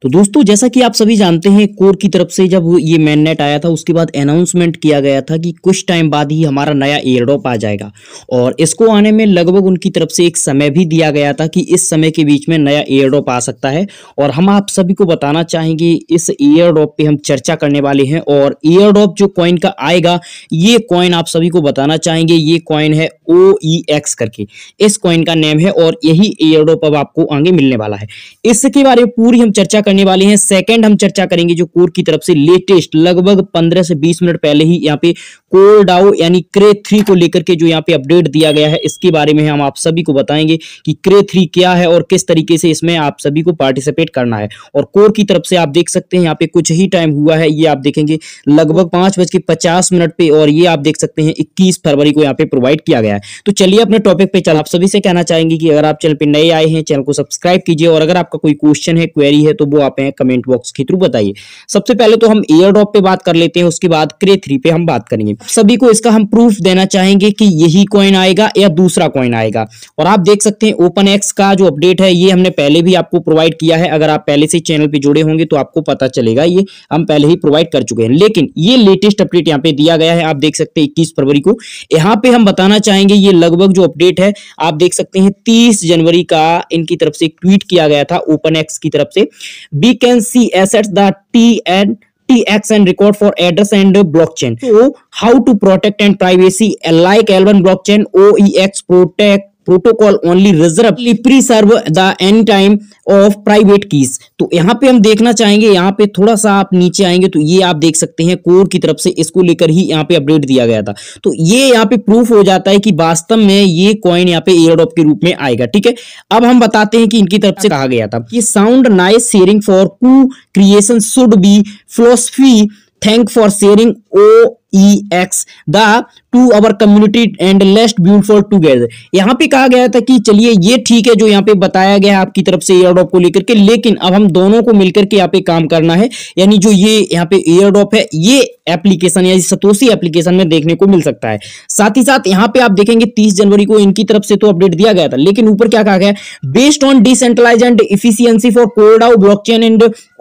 तो दोस्तों जैसा कि आप सभी जानते हैं, कोर की तरफ से जब ये मेननेट आया था उसके बाद अनाउंसमेंट किया गया था कि कुछ टाइम बाद ही हमारा नया एयरड्रॉप आ जाएगा और इसको आने में लगभग उनकी तरफ से एक समय भी दिया गया था कि इस समय के बीच में नया एयरड्रॉप आ सकता है। और हम आप सभी को बताना चाहेंगे, इस एयरड्रॉप पे हम चर्चा करने वाले हैं और एयरड्रॉप जो कॉइन का आएगा, ये कॉइन आप सभी को बताना चाहेंगे। ये कॉइन है OEX करके, इस कॉइन का नेम है और यही एयरड्रॉप अब आपको आगे मिलने वाला है। इसके बारे में पूरी हम चर्चा करने वाले हैं। सेकंड हम चर्चा करेंगे जो कोर की तरफ से लेटेस्ट लगभग 15 से 20 मिनट पहले ही यहाँ पे कोर डाओ यानी क्रे 3 को लेकर के जो यहाँ पे अपडेट दिया गया है, इसके बारे में हम आप सभी को बताएंगे कि क्रे 3 क्या है और किस तरीके से इसमें आप सभी को पार्टिसिपेट करना है। और कोर की तरफ से आप देख सकते हैं यहाँ पे कुछ ही टाइम हुआ है, ये आप देखेंगे लगभग 5:50 पे और ये आप देख सकते हैं 21 फरवरी को यहाँ पे प्रोवाइड किया गया है। तो चलिए अपने टॉपिक पे चल। आप सभी से कहना चाहेंगे कि अगर आप चैनल पे नए आए हैं, चैनल को सब्सक्राइब कीजिए और अगर आपका कोई क्वेश्चन है, क्वेरी है तो वो आप कमेंट बॉक्स के थ्रू बताइए। सबसे पहले तो हम एयरड्रॉप पे बात कर लेते हैं, उसके बाद क्रे 3 पे हम बात करेंगे। सभी को इसका हम प्रूफ देना चाहेंगे कि यही कॉइन आएगा या दूसरा कॉइन आएगा। और आप देख सकते हैं OpenX का जो अपडेट है ये हमने पहले भी आपको प्रोवाइड किया है। अगर आप पहले से चैनल पे जुड़े होंगे तो आपको पता चलेगा, ये हम पहले ही प्रोवाइड कर चुके हैं। लेकिन ये लेटेस्ट अपडेट यहाँ पे दिया गया है, आप देख सकते हैं 21 फरवरी को। यहाँ पे हम बताना चाहेंगे ये लगभग जो अपडेट है आप देख सकते हैं 30 जनवरी का इनकी तरफ से एक ट्वीट किया गया था OpenX की तरफ से। We can see assets the TX and record for address and blockchain. So how to protect and privacy like L1 blockchain OEX protect protocol only reserve preserve the any time of private keys. तो यहाँ पे हम देखना चाहेंगे, यहाँ पे थोड़ा सा आप नीचे आएंगे तो ये आप देख सकते हैं कोर की तरफ से इसको लेकर ही यहाँ पे अपडेट दिया गया था। तो ये यहाँ पे प्रूफ हो जाता है कि वास्तव में ये कॉइन यहाँ पे एयरड्रॉप के रूप में आएगा। ठीक है, अब हम बताते हैं कि इनकी तरफ से कहा गया था कि sound nice sharing for co creation should be philosophy thank for sharing OEX the to our community and लेस्ट ब्यूटीफुल टुगेदर। यहाँ पे कहा गया था कि चलिए ये ठीक है जो यहाँ पे बताया गया है आपकी तरफ से एयरड्रॉप को लेकर के, लेकिन अब हम दोनों को मिलकर के यहाँ पे काम करना है। यानी जो ये यहाँ पे एयरड्रॉप है ये एप्लीकेशन या सतोशी एप्लीकेशन में देखने को मिल सकता है। साथ ही साथ यहाँ पे आप देखेंगे 30 जनवरी को इनकी तरफ से तो अपडेट दिया गया था, लेकिन ऊपर क्या कहा गया, based on decentralize and efficiency for Core DAO blockchain and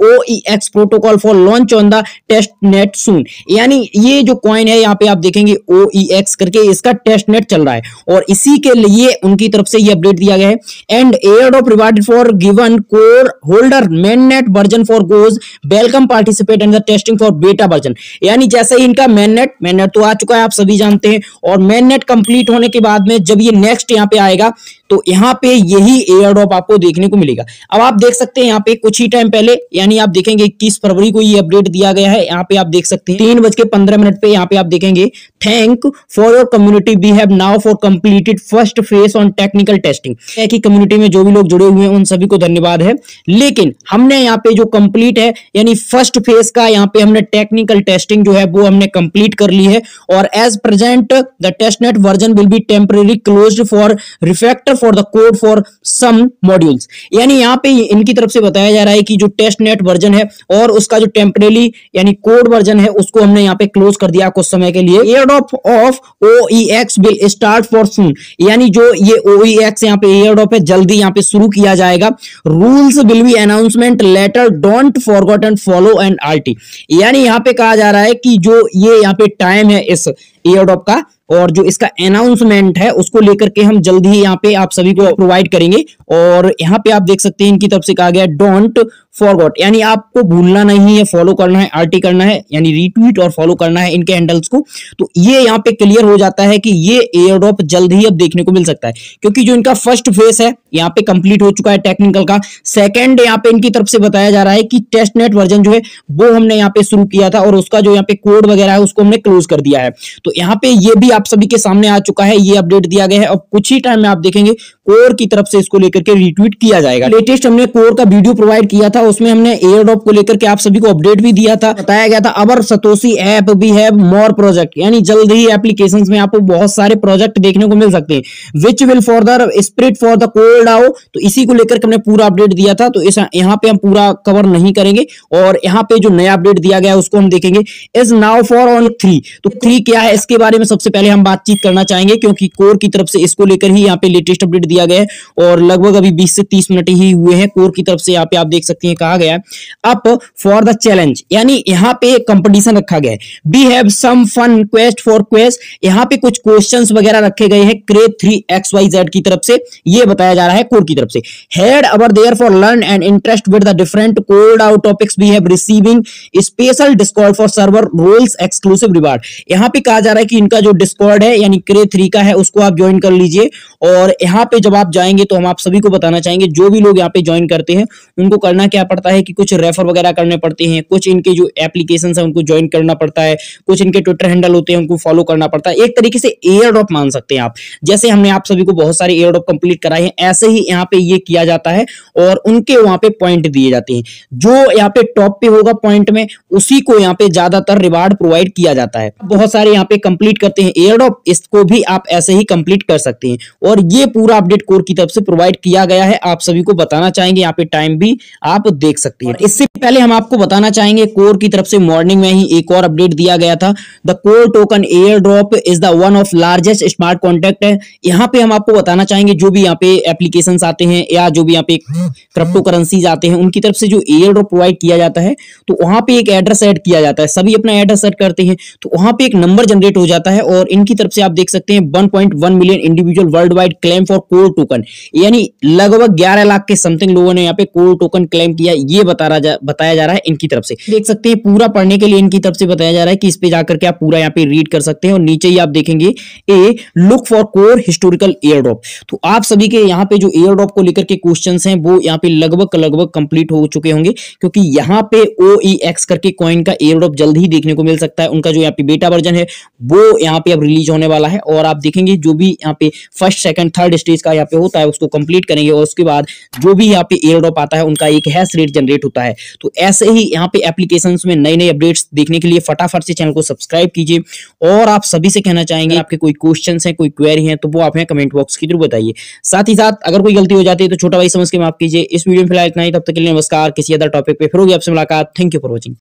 OEX protocol for launch on the test net soon. यानी ये जो कॉइन है यहाँ पे आप देखेंगे OEX करके इसका टेस्ट नेट चल रहा है और इसी के लिए उनकी तरफ से ये अपडेट दिया गया है। And airdrop rewarded for given core holder main net version for goes welcome participate in the testing for beta version. यानी जैसे ही इनका मेन नेट तो आ चुका है, आप सभी जानते हैं, और मेन नेट कंप्लीट होने के बाद में जब ये नेक्स्ट यहाँ पे आएगा तो यहाँ पे यही एयरड्रॉप आपको देखने को मिलेगा। अब आप देख सकते हैं यहाँ पे कुछ ही टाइम पहले यानी आप देखेंगे 21 फरवरी को ये अपडेट दिया गया है। यहाँ पे आप देख सकते हैं 3:15 पे यहाँ पे आप देखेंगे thank for your community we have now for completed first phase on technical testing. की कम्युनिटी में जो भी लोग जुड़े हुए हैं उन सभी को धन्यवाद है। लेकिन हमने यहाँ पे जो कंप्लीट है यानी फर्स्ट फेज का यहाँ पे हमने टेक्निकल टेस्टिंग जो है वो हमने कंप्लीट कर ली है और as present the testnet version will be temporary closed for refactor for the code for some modules. यानी यहाँ पे इनकी तरफ से बताया जा रहा है कि जो टेस्टनेट वर्जन है और उसका जो टेम्परेरी यानी कोड वर्जन है उसको हमने यहाँ पे क्लोज कर दिया कुछ समय के लिए। Airdrop of OEX will start for soon. यानी जो ये OEX यहाँ पे एयरड्रॉप है जल्दी यहाँ पे शुरू किया जाएगा। Rules will be announcement later don't forgot and follow and RT। यानी यहाँ पे कहा जा रहा है कि जो ये यहाँ पे टाइम है इस एयरड्रॉप का और जो इसका अनाउंसमेंट है उसको लेकर के हम जल्द ही यहाँ पे आप सभी को प्रोवाइड करेंगे। और यहाँ पे आप देख सकते हैं इनकी तरफ से कहा गया डोंट फॉरगॉट, यानी आपको भूलना नहीं है, फॉलो करना है, RT करना है, यानी रीट्वीट और फॉलो करना है इनके हैंडल्स को। तो ये यहाँ पे क्लियर हो जाता है कि ये एयरड्रॉप जल्द ही अब देखने को मिल सकता है, क्योंकि जो इनका फर्स्ट फेज है यहाँ पे कंप्लीट हो चुका है टेक्निकल का। सेकंड यहाँ पे इनकी तरफ से बताया जा रहा है कि टेस्टनेट वर्जन जो है वो हमने यहाँ पे शुरू किया था और उसका जो यहाँ पे कोड वगैरह है उसको हमने क्लोज कर दिया है। तो यहाँ पे ये भी आप सभी के सामने आ चुका है, ये अपडेट दिया गया है। अब कुछ ही टाइम में आप देखेंगे कोर की तरफ से इसको लेकर के रीट्वीट किया जाएगा। लेटेस्ट हमने कोर का वीडियो प्रोवाइड किया था, उसमें हमने एयरड्रॉप को लेकर के आप सभी को अपडेट भी दिया था। बताया गया था अवर सतोशी ऐप भी हैव मोर प्रोजेक्ट, यानी जल्द ही एप्लीकेशंस में आपको बहुत सारे प्रोजेक्ट देखने को मिल सकते हैं which will for spirit for the cold आओ। तो इसी को लेकर के हमने पूरा अपडेट दिया था, तो यहाँ पे हम पूरा कवर नहीं करेंगे। और यहाँ पे जो नया अपडेट दिया गया है उसको हम देखेंगे इज नाउ फॉर ऑन 3। तो 3 क्या है इसके बारे में सबसे पहले पहले हम बातचीत करना चाहेंगे, क्योंकि कोर की तरफ से इसको लेकर ही यहाँ पे लेटेस्ट अपडेट दिया गया है और लगभग अभी 20 से 30 मिनट ही हुए हैं। कोर की तरफ से यहाँ पे आप देख सकते हैं कहा गया है अप फॉर द चैलेंज, यानी यहाँ पे कंपटीशन रखा गया है। We have some fun quest for quest, यहाँ पे कुछ क्वेश्चंस वगैरह रखे गए हैं Cray3XYZ की तरफ से, ये बताया जा रहा है कोर की तरफ से। Head our there for learn and interest with the different code out topics we have receiving special Discord for server roles exclusive reward. यहाँ पे कहा जा रहा है कि इनका जो डिस्कॉर्ड है यानी Cray3 का है उसको आप ज्वाइन कर लीजिए, और यहाँ पे जब आप जाएंगे तो हम आप सभी को बताना चाहेंगे जो भी लोग यहाँ पे ज्वाइन करते हैं उनको करना क्या पड़ता है कि कुछ रेफर वगैरह करने पड़ते हैं, कुछ इनके जो एप्लीकेशंस है उनको ज्वाइन करना पड़ता है, कुछ इनके ट्विटर हैंडल होते हैं उनको फॉलो करना पड़ता है। एक तरीके से एयर ड्रॉप मान सकते हैं आप, जैसे हमने आप सभी को बहुत सारे एयर ड्रॉप कंप्लीट कराए हैं ऐसे ही यहाँ पे ये किया जाता है और उनके वहां पे पॉइंट दिए जाते हैं। जो यहाँ पे टॉप पे होगा पॉइंट में उसी को यहाँ पे ज्यादातर रिवार्ड प्रोवाइड किया जाता है। बहुत सारे यहाँ पे कंप्लीट करते हैं एयर ड्रॉप, इसको भी आप ऐसे ही कंप्लीट कर सकते हैं और ये पूरा अपडेट कोर की तरफ से प्रोवाइड किया गया है। आप सभी को बताना चाहेंगे, यहाँ पे टाइम भी आप देख सकते हैं। इससे पहले हम आपको बताना चाहेंगे कोर की तरफ से मॉर्निंग में ही एक और अपडेट दिया गया था। The core token air drop is the one of largest smart contract है। यहाँ पे हम आपको बताना चाहेंगे जो भी यहाँ पे एप्लीकेशंस आते हैं या जो भी यहाँ पे क्रिप्टो करेंसीज आते हैं उनकी तरफ से जो एयर ड्रॉप प्रोवाइड किया जाता है तो वहां पे एक एड्रेस ऐड किया जाता है, सभी अपना एड्रेस सेट करते हैं तो वहां पे एक नंबर जनरेट हो जाता है और इनकी तरफ से आप देख सकते हैं 1.1 million individual world wide claim for core token, यानी लगभग 11 लाख के समथिंग लोगों ने यहाँ पे कोर टोकन क्लेम किया, ये बताया जा रहा है इनकी तरफ से। देख सकते हैं पूरा पढ़ने के लिए इनकी तरफ से बताया जा रहा है कि इस पे जाकर के आप पूरा यहाँ पे रीड कर सकते हैं और नीचे ही आप देखेंगे a look for core historical air drop. तो आप सभी के यहाँ पे जो एयर ड्रॉप को लेकर के क्वेश्चंस हैं वो यहाँ पे लगभग कंप्लीट हो चुके होंगे, क्योंकि यहाँ पे OEX करके कॉइन का एयर ड्रॉप जल्द ही देखने को मिल सकता है। उनका जो यहाँ पे बेटा वर्जन है वो यहाँ पे अब रिलीज होने वाला है और आप देखेंगे जो भी यहाँ पे फर्स्ट सेकंड थर्ड स्टेज का यहाँ पे होता है उसको कंप्लीट करेंगे और उसके बाद जो भी यहाँ पे एयर ड्रॉप आता है उनका एक हैश रेट जनरेट होता है। तो ऐसे ही यहाँ पे एप्लीकेशंस में नई नई अपडेट्स देखने के लिए फटाफट से चैनल को सब्सक्राइब कीजिए और आप सभी से कहना चाहेंगे आपके कोई क्वेश्चन है कोई क्वेरी है तो वो आप कमेंट बॉक्स के थ्रू बताइए। साथ ही साथ अगर कोई गलती हो जाती है तो छोटा भाई समझ के माफ कीजिए। इस वीडियो में फिलहाल इतना ही, तब तक के लिए नमस्कार। किसी अदर टॉपिक पे फिर होगी आपसे मुलाकात। Thank you for watching.